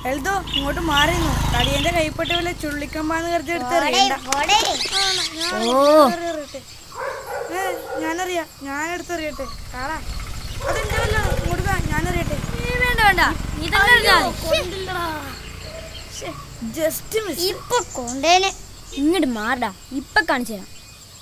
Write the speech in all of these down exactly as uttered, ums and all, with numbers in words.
എൽദോ ഇങ്ങോട്ട് മാറിയിരുന്നു. കടിയന്റെ കൈപ്പെട്ട് വല്ല ചുള്ളിക്കമ്പാന്ന് കരുതി എടുത്തെറിയണ്ട. ഞാനറിയാം, ഞാൻ എടുത്തെറിയട്ടെ. കാണാ അതെന്റെ വല്ല ഇങ്ങോട്ട് ഞാനറിയട്ടെ. വേണ്ട വേണ്ട, ജസ്റ്റ് മിസ്. ഇപ്പൊ കൊണ്ടേനെ ഇങ്ങോട്ട് മാറടാ, ഇപ്പൊ കാണിച്ചു തരാം.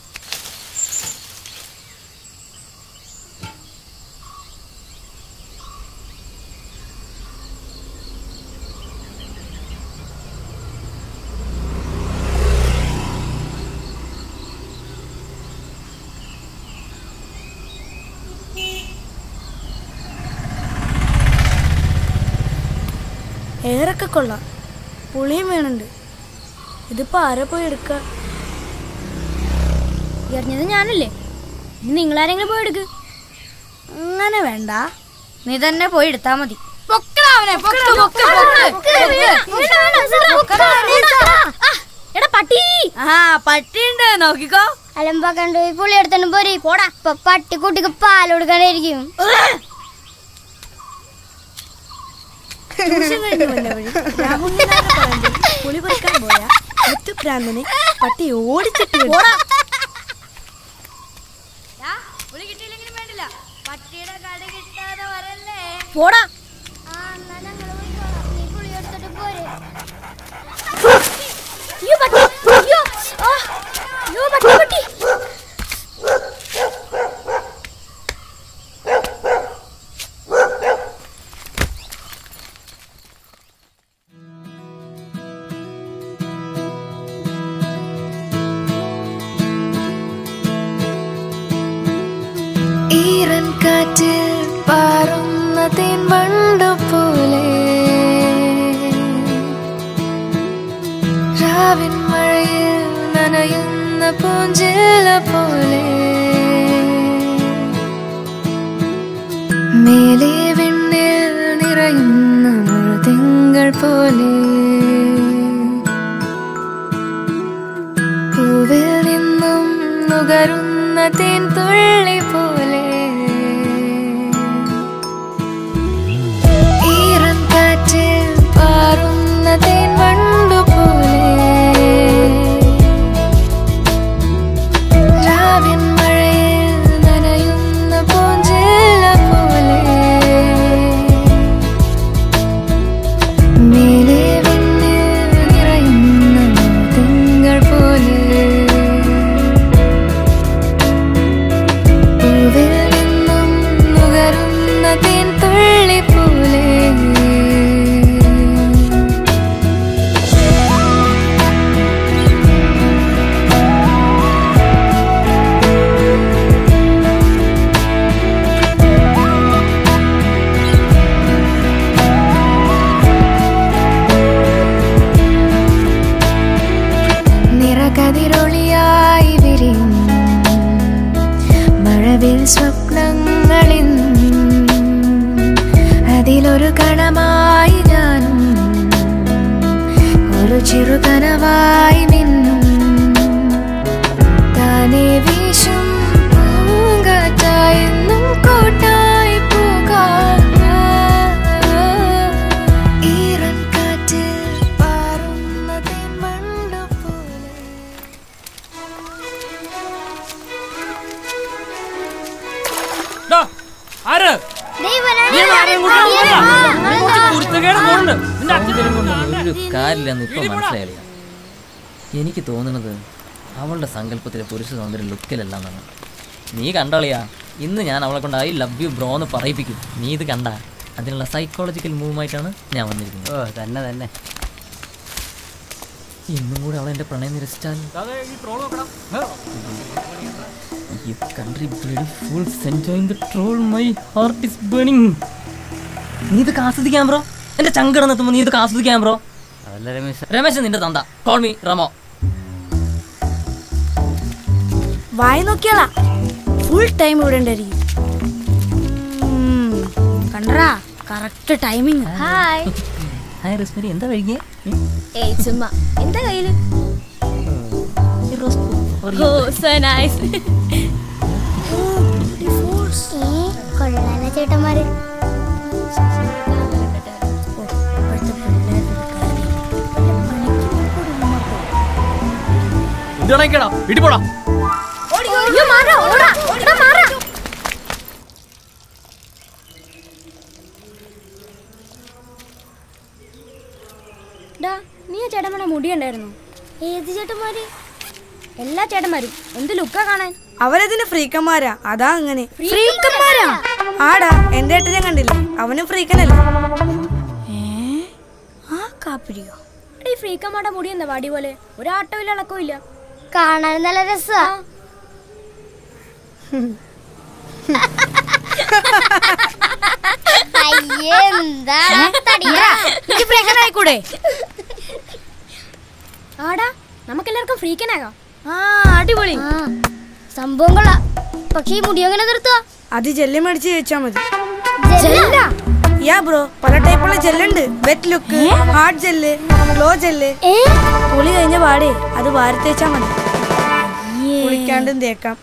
എയറൊക്കെ കൊള്ളാം, പുളിയും വേണുണ്ട്. ഇതിപ്പോ ആരെ പോയി എടുക്ക? എറിഞ്ഞത് ഞാനല്ലേ, നിങ്ങളാരെങ്കിലും പോയി എടുക്ക്. അങ്ങനെ വേണ്ട, നീ തന്നെ പോയി എടുത്താ മതി. പട്ടിയുണ്ട് നോക്കിക്കോ. അലമ്പ കണ്ടു പുളി എടുത്തോണ്ട് പോരി പോടാ. പട്ടിക്കുട്ടിക്ക് പാൽ കൊടുക്കാനായിരിക്കും. പുളി പറിക്കാൻ പോയാ മുത്തുപ്രാന്തനെ പട്ടി ഓടിച്ചിട്ട് പോടാ. ഈറൻകാറ്റിൽ പാറുന്ന തേൻവണ്ടുപോലെ രാവിൻ മഴയിൽ നനയുന്ന പൂഞ്ചില പോലെ മേലെ വിണ്ണിൽ നിറയുന്ന മുഴുതിങ്കൾ പോലെ പൂവിൽ നിന്നും നുകരുന്ന തേൻ തുള്ളി പോലെ ഈറൻകാറ്റിൽ പാറുന്ന തേൻ വണ്ടുപോലെ രാവിൻ മഴയിൽ നനയുന്ന പൂഞ്ചില പോലെ മേലെ വിണ്ണിൽ നിറയുന്ന തിങ്കൾ പോലെ പൂവിൽ നിന്നും നുകരുന്ന തേൻ തുള്ളി പോലെ നിറകതിരൊളിയായി വിരിയും മഴവിൽ സ്വപ്നങ്ങളിൽ അതിലൊരു കണമായി ഞാനും ഒരു ചെറുകനവായി മിന്നും താനേ വീശും പൂങ്കാറ്റായെന്നും കൂട്ടായി പോകാം ഈറൻകാറ്റിൽ പാറുന്ന തേൻവണ്ടു പോലെ. ഒരു കാര്യമില്ലെന്ന് ഇപ്പൊ മനസ്സിലായില്ല. എനിക്ക് തോന്നുന്നത് അവളുടെ സങ്കല്പത്തിലെ പുരുഷ സൗന്ദര്യം ലുക്കിലല്ലെന്നാണ്. നീ കണ്ടോളിയാ, ഇന്ന് ഞാൻ അവളെ കൊണ്ട് ഐ ലവ് യു ബ്രോ എന്ന് പറയിപ്പിക്കും. നീ ഇത് കണ്ട അതിനുള്ള സൈക്കോളജിക്കൽ മൂവായിട്ടാണ് ഞാൻ വന്നിരിക്കുന്നത്. ഓ തന്നെ തന്നെ. ഇന്നും കൂടെ അവളെ എൻ്റെ പ്രണയം നിരസിച്ചാൽ You country bloody fools enjoying the troll, my heart is burning. നീ ഇത് ആസ്വദിക്കാൻ ബ്രോ, എന്റെ ചങ്കടന്നെത്തുമ്പോ നീ ഇത് ആസ്വദിക്കാൻ ബ്രോ. അതല്ല രമേശ്, രമേശ് നിന്റെ തന്ത. കോൾ മീ റമോ. വായി നോക്കിയാളാ ഫുൾ ടൈം ഇവിടെ ഉണ്ടായിരിക്കും. കണ്ടറാ correct timing. Hi hi Rosemary, എന്താ വൈകിയേ? ഏയ് ചുമ്മാ. എന്താ കയ്യില്? Oh, so nice. കൊള്ളാല ചേട്ടന്മാര്. ഇടണേക്കടാ ഇടിപോടാ. നീ ആ ചേട്ടന്മാരെ മുടിയുണ്ടായിരുന്നു? ഏത് ചേട്ടന്മാര്? എല്ലാ ചേട്ടന്മാരും എന്ത് ലുക്കാ കാണാൻ. അവരതിന് ഫ്രീക്കന്മാരാ, അതാ അങ്ങനെ. ഫ്രീക്കന്മാരാ? ആടാ, എന്റെ ഏട്ടനെ കണ്ടില്ലേ, അവനും ഫ്രീക്കനല്ലേ. ആ കാപ്പിരിയോ? ഈ ഫ്രീക്കന്മാരുടെ മുടി എന്താ വാടി പോലെ? ഒരാട്ടവും ഇല്ല, അളക്കവും ഇല്ല. കാണാൻ നല്ല രസാ. ആടാ, നമുക്കെല്ലാവർക്കും ഫ്രീക്കനാകാം. ആ അടിപൊളി സംഭവം കൊള്ളാം. പക്ഷെ ഈ മുടി എങ്ങനെ നിർത്തുക? അത് ജെല്ല് മേടിച്ച് ചോദിച്ചാ മതി. യാ ബ്രോ, പല ടൈപ്പുള്ള ജെല്ലുണ്ട്. Wet look, hard gel, glow gel. കുളി കഴിഞ്ഞ പാടേ അത് വാരി തേച്ചാ മതി. കുളിക്കാണ്ടും തേക്കാം.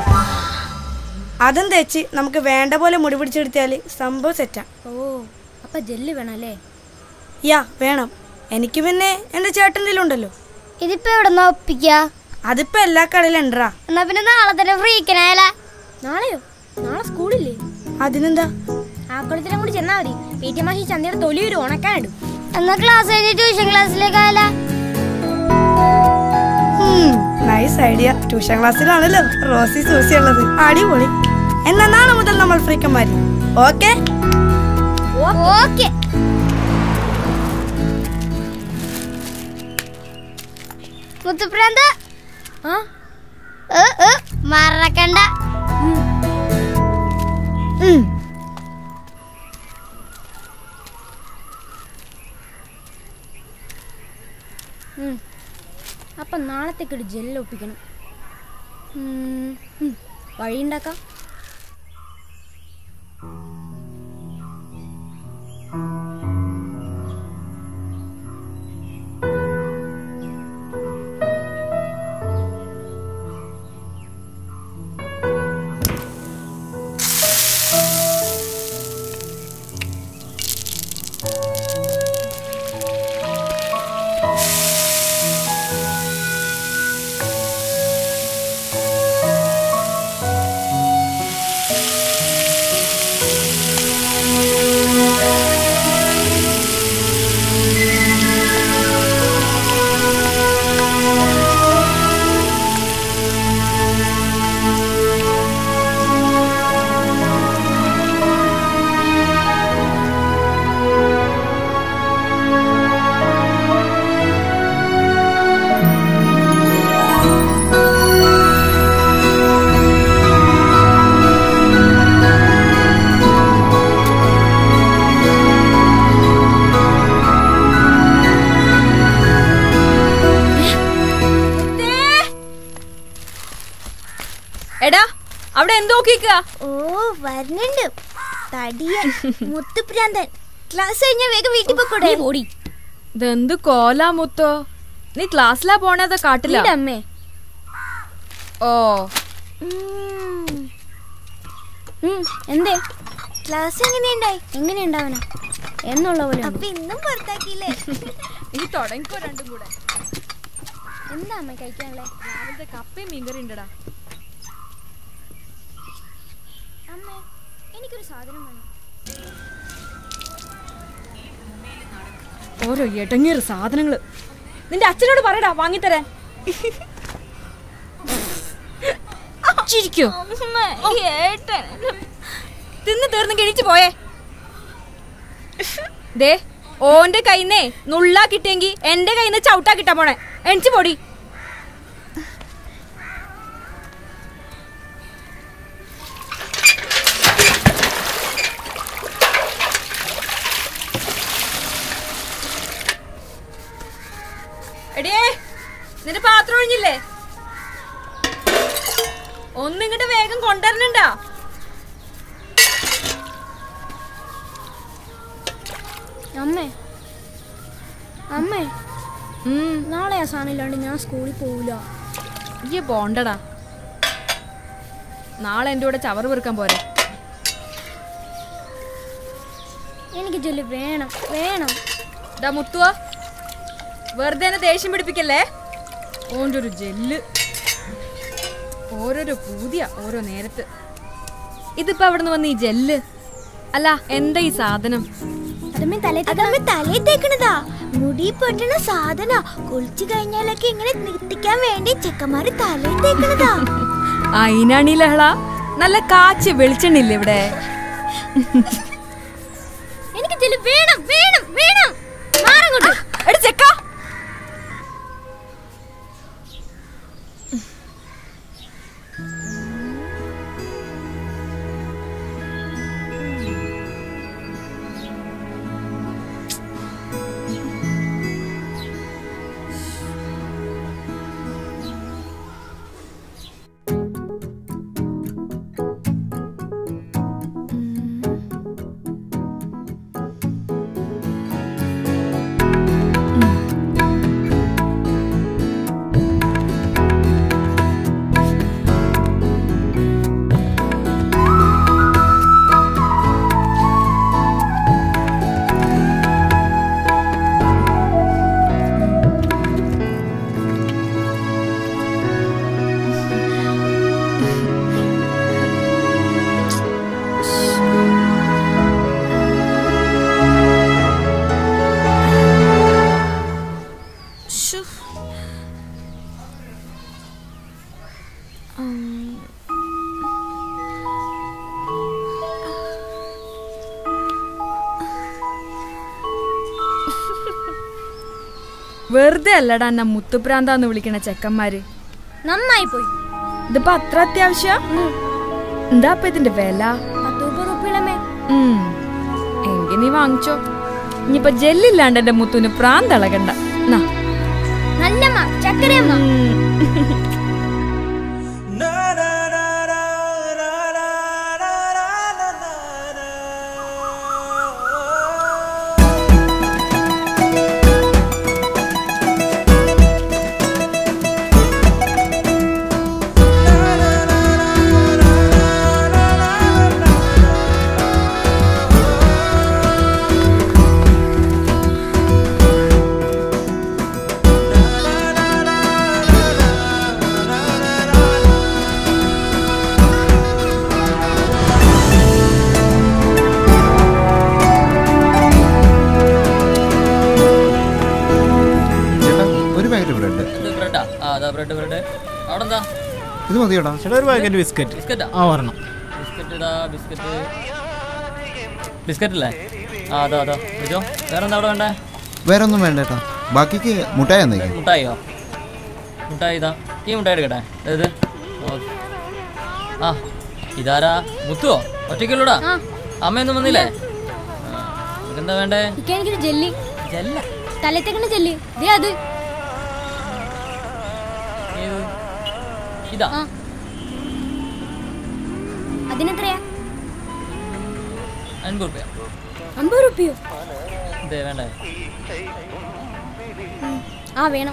അതും തേച്ച് നമുക്ക് വേണ്ട പോലെ മുടി പിടിച്ചെടുത്താല് സംഭവം സെറ്റാ. ഓ, അപ്പൊ ജെല്ല് വേണം അല്ലേ? യാ വേണം. എനിക്ക് പിന്നെ എന്റെ ചേട്ടൻ്റെ ഉണ്ടല്ലോ. ഇതിപ്പോ എവിടെ ഒപ്പിക്ക? അതിപ്പോ എല്ലാ കടയിലും ഉണ്ടാ. എന്നാ പിന്നെ നാളെ തന്നെ ഫ്രീക്കനായാലേ? നാളെയോ? നാളെ സ്കൂളില്ലേ? അതിനെന്താ? ആക്കുളത്തിനും കൂടി ചെന്നാ മതി. പി ടി മാഷി ചന്തയുടെ തൊലി ഒരു ഉണക്കാനിടും. എന്നാ ക്ലാസ് കഴിഞ്ഞ് ട്യൂഷൻ ക്ലാസ്സിലേക്കായാലേ? Nice idea. ട്യൂഷൻ ക്ലാസ്സിലാണല്ലോ റോസി സൂസി ഉള്ളത്. അടിപൊളി. എന്നാ നാളെ മുതൽ നമ്മൾ ഫ്രീക്കന്മാര്. Okay okay. മുത്തുപ്രാന്ത മറക്കണ്ട. അപ്പൊ നാളത്തേക്ക് ഒരു ജെല്ല് ഒപ്പിക്കണം. വഴിയുണ്ടാക്കാം. ഓ വരുന്നുണ്ട് തടിയൻ മുത്തുപ്രാന്തൻ. ക്ലാസ് കഴിഞ്ഞ വേഗം വീട്ടിൽ പോയിക്കൂടെ? ഓടി. ഇതെന്ത് കോലാ മുത്തോ? നീ ക്ലാസ്സിലാ പോണേതാ കാട്ടില്ല? അമ്മേ. ഓ എന്തേ ക്ലാസ് എങ്ങനെയുണ്ടായി? എങ്ങനെയുണ്ടാവന എന്നുള്ള പോലെ. അപ്പൊ ഇന്നും പുറത്താക്കിയില്ലേ? നീ തുടങ്ങിക്കോ രണ്ടും കൂടെ. എന്താ അമ്മ കഴിക്കാനുള്ളേ? രാവിലത്തെ കപ്പയും മീൻകറി ഉണ്ടടാ. അമ്മേ, എനിക്കൊരു സാധനം വേണം. ഓരോ എടങ്ങേറ് സാധനങ്ങള്. നിന്റെ അച്ഛനോട് പറയടാ വാങ്ങിത്തരാൻ. ചിരിക്കോ? തിന്ന് തീർന്നെങ്കിൽ എണീച്ചു പോയേ. ദേ ഓന്റെ കൈന്നേ നുള്ളാ കിട്ടിയെങ്കി എന്റെ കൈന്ന് ചവിട്ടാ കിട്ടാ പോണേ. എണിച്ചു പോടി. എടിയേ, നിന്റെ പാത്രം ഒഴിഞ്ഞില്ലേ? ഒന്നിങ്ങട്ട് വേഗം കൊണ്ടുവരണണ്ടാ. അമ്മേ അമ്മേ നാളെ ആ സാധനം ഇല്ലാണ്ട് ഞാൻ സ്കൂളിൽ പോവില്ല. ഈ പോണ്ടടാ. നാളെ എന്റെ കൂടെ ചവറ് പെറുക്കാൻ പോരെ? എനിക്ക് ജെല്ലി വേണം വേണം. ഡാ മുത്തുവാ, വെറുതെ എന്നെ ദേഷ്യം പിടിപ്പിക്കല്ലേ. ഓൻ്റെ ഒരു ജെല്ല് ഓരോരോ പൂതിയ ഓരോ നേരത്ത്. ഇതിപ്പോ അവിടെ നിന്ന് വന്ന് ഈ ജെല്ല് അല്ല എന്താ ഈ സാധനം? തലേ തേക്കണതാ. മുടി പൊട്ടണ സാധന. കുളിച്ചു കഴിഞ്ഞാലൊക്കെ ഇങ്ങനെ നിർത്തിക്കാൻ വേണ്ടി ചെക്കന്മാര് തലേ തേക്കണതാ. അയിനാണീ ലഹള. നല്ല കാച്ച് വെളിച്ചെണ്ണില്ലേ ഇവിടെ? എനിക്ക് ജെല്ല് വേണം വേണം വേണം. മാറങ്ങോട്ട് എടി ചെക്ക. വെറുതെ അല്ലടാ എന്നെ മുത്തുപ്രാന്താന്ന് വിളിക്കണ ചെക്കന്മാര്. നന്നായി പോയി. ഇതിപ്പോ അത്ര അത്യാവശ്യം. എന്താ ഇപ്പൊ ഇതിന്റെ വില? എങ്കി നീ വാങ്ങിച്ചോ. ഇനിയിപ്പൊ ജെല്ലില്ലാണ്ട് എന്റെ മുത്തുന് പ്രാന്തളകണ്ട. നല്ലമ്മ ചക്കരയമ്മ. ഇത് മതിയോടാ ചേട്ടാ. ഒരു പാക്കറ്റ് ബിസ്ക്കറ്റ്. ബിസ്ക്കറ്റാ? ആ ഒരെണ്ണം. ബിസ്ക്കറ്റ് ഇതാ. ബിസ്ക്കറ്റ് ബിസ്ക്കറ്റ് അല്ലേ? ആ അതാ അതാ. വിജോ വേറെ എന്താ അവിടെ വേണ്ടേ? വേറെ ഒന്നും വേണ്ട ചേട്ടാ. ബാക്കിക്ക് മുട്ടായി തന്നേക്കാം. മുട്ടായിയോ? മുട്ടായി ഇതാ. ഈ മുട്ടായി എടുക്കട്ടെ. ഇത് ആ ഇതാരാ? മുത്തുവോ? ഒറ്റയ്ക്കുള്ളൂടാ? അമ്മയൊന്നും വന്നില്ലേ? എന്താ വേണ്ടേ? ജെല്ലി. ജെല്ല? തലത്തേക്കണ ജെല്ലി. അത് ഇതാ. അതിനെത്രയാ? അൻപത് റുപ്യ. അമ്പത് റുപ്യോ? ഇതേ വേണ്ടേ? ആ വേണം.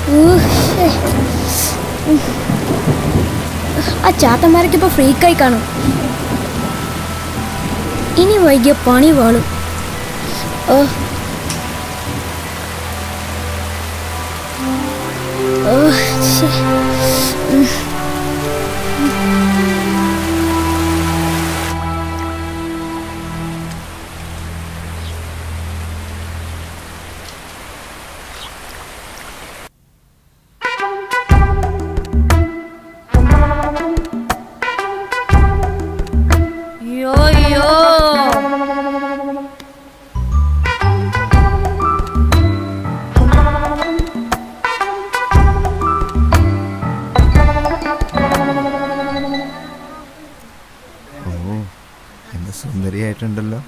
ആ ചാത്തന്മാരൊക്കെ ഇപ്പൊ ഫ്രീക്കായി കാണും. ഇനി വൈകിയ പണി വാളും. ഓ ഓ സുന്ദരിയായിട്ടുണ്ടല്ലോ.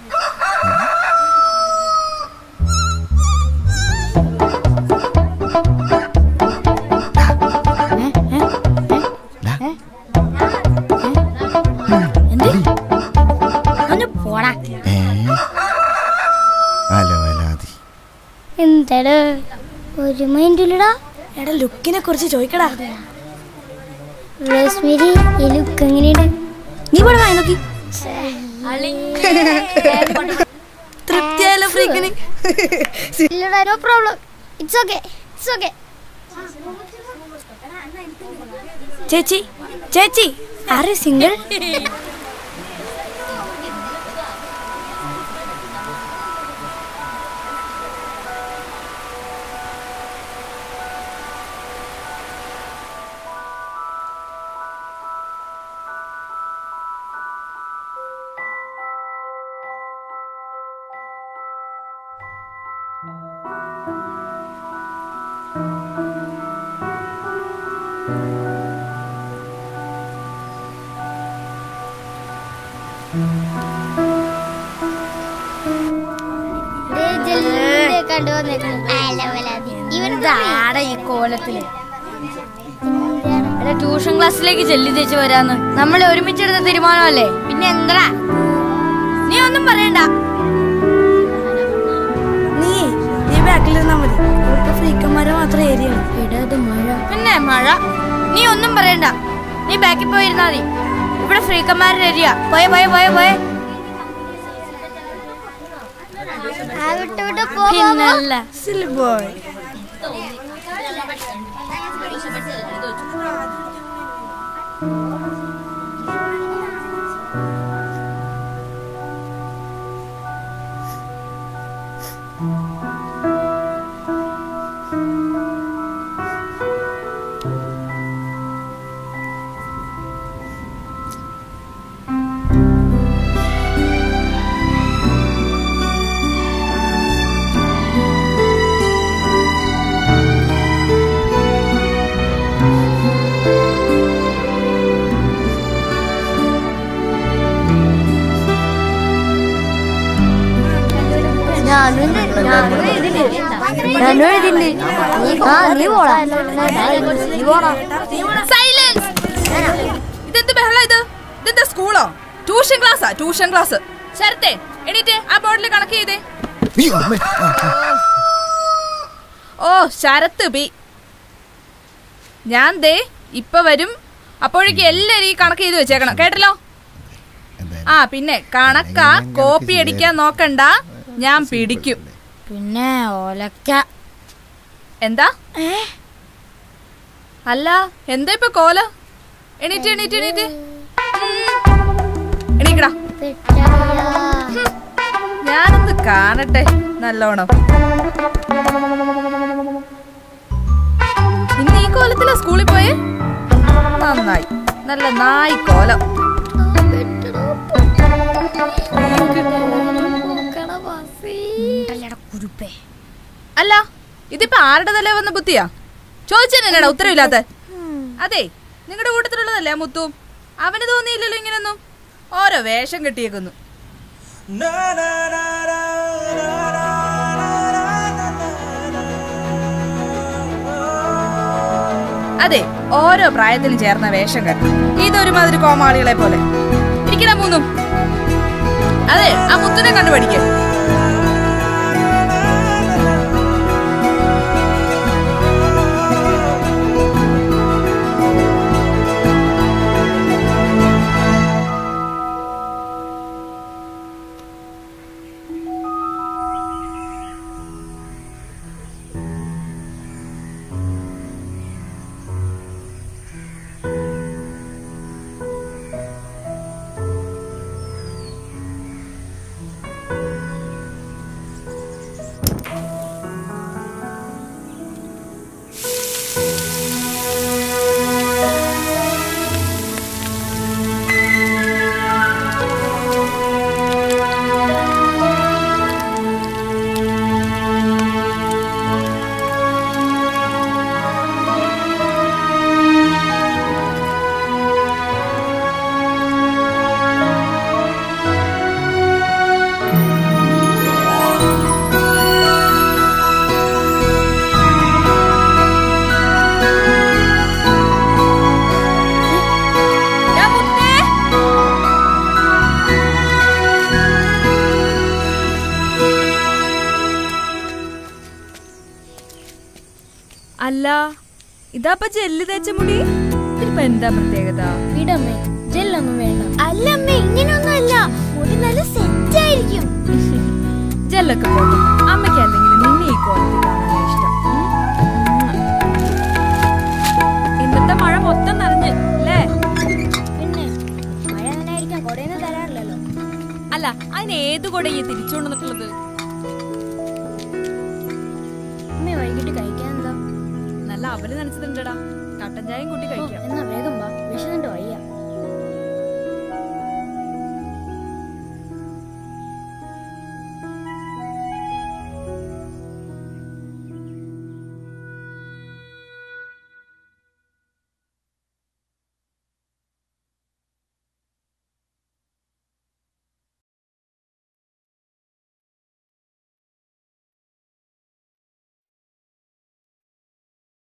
എന്താടാ ഒരു മൈൻഡില്ലടാ? എടാ ലുക്കിനെ കുറിച്ച് ചോദിക്കടാ. റോസ്മേരി ഈ ലുക്ക് എങ്ങനെയുണ്ട്? നീ ഇവിടെ വായി നോക്കി. തൃപ്തിയായല്ലോ ഫ്രീക്കിന്. No problem. It's okay. It's okay. ചേച്ചി ചേച്ചി ആര് സിംഗിൾ? ഈ കോലത്തില് ട്യൂഷൻ ക്ലാസ്സിലേക്ക് ചെല്ലി തേച്ച് വരാന്ന് നമ്മളെ ഒരുമിച്ചെടുത്ത തീരുമാനമല്ലേ? പിന്നെ എന്താ നീ ഒന്നും പറയണ്ട. നീ നീ ബാക്കിലിരുന്നാ മതി. ഇവിടുത്തെ ഫ്രീക്കന്മാരെ മാത്രം ഏരിയ ഇടാതെ മഴ. പിന്നെ മഴ. നീ ഒന്നും പറയണ്ട. നീ ബാക്കിൽ പോയിരുന്നാ മതി. ഇവിടെ ഫ്രീക്കന്മാരുടെ ഏരിയ. പോയെ പോയെ പോയെ പോയെ. പിന്നല്ല സില്ലി ബോയ്. ഇതെന്ത് ബഹളാ ഇത്? ഇതെന്താ സ്കൂളോ? ട്യൂഷൻ ക്ലാസ്സാ? Tuition class. ശരത്തെ എണീറ്റ് ആ ബോർഡിൽ കണക്ക് ചെയ്തേ. ഓ ശരത്ത് ബി. ഞാൻ ദേ ഇപ്പൊ വരും. അപ്പോഴേക്ക് എല്ലാരും ഈ കണക്ക് ചെയ്ത് വെച്ചേക്കണം, കേട്ടല്ലോ? ആ പിന്നെ കണക്കാ, കോപ്പി അടിക്കാൻ നോക്കണ്ട, ഞാൻ പിടിക്കും. പിന്നെ ഓലക്ക. എന്താ? അല്ല എന്താ ഇപ്പൊ കോല? എണീറ്റ് എണീറ്റ് എണീറ്റ് എണീക്കടാ. ഞാനൊന്ന് കാണട്ടെ നല്ലോണം. ഇന്ന് ഈ കോലത്തിലാ സ്കൂളിൽ പോയേ? നന്നായി, നല്ല നായി കോലം. അല്ല ഇതിപ്പോ ആരുടെ തല വന്ന ബുദ്ധിയാ? ചോദിച്ചെന്നാടാ ഉത്തരവില്ലാത്ത? അതെ നിങ്ങളുടെ കൂട്ടത്തിലുള്ളതല്ലേ മുത്തും? അവന് തോന്നിയില്ലല്ലോ ഇങ്ങനൊന്നും. ഓരോ വേഷം കെട്ടിയേക്കുന്നു. അതെ ഓരോ പ്രായത്തിലും ചേർന്ന വേഷം കെട്ടി. ഇതൊരുമാതിരി കോമാളികളെ പോലെ ഇരിക്കണ മൂന്നും. അതെ ആ മുത്തിനെ കണ്ടുപഠിക്ക. അല്ല ഇതാപ്പ ജെല്ല് തേച്ച മുടി ഇതിപ്പോ എന്താ പ്രത്യേകത? വിടമ്മേ, ജെല്ലൊന്നും വേണ്ട. അല്ല അമ്മേ, ഇങ്ങനെയൊന്നും അല്ല, മുടി നല്ല സെറ്റ് ആയിരിക്കും. ജെല്ലൊക്കെ പോട്ടെ, അമ്മയ്ക്ക് എന്തെങ്കിലും നിന്നെ ഈ കോലത്തിൽ കാണാൻ ഇഷ്ടം. ഇന്നത്തെ മഴ മൊത്തം നനഞ്ഞ് അല്ലേ? പിന്നെ മഴ നനയായിരിക്കാൻ കൊടയൊന്നും തരാറില്ലല്ലോ. അല്ല അതിന് ഏത് കൊടയെ തിരിച്ചുകൊണ്ട് വന്നിട്ടുള്ളത്? അമ്മേ, വൈകിട്ട് കഴിക്കാൻ എന്താ? നല്ല അവല് നനച്ചതുണ്ടടാ, കട്ടൻ ചായയും കൂട്ടി കഴിക്കാം. എന്നാ വേഗം വാ, വിശന്നിട്ട് വയ്യ.